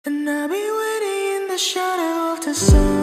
And I'll be waiting in the shadow of the sun.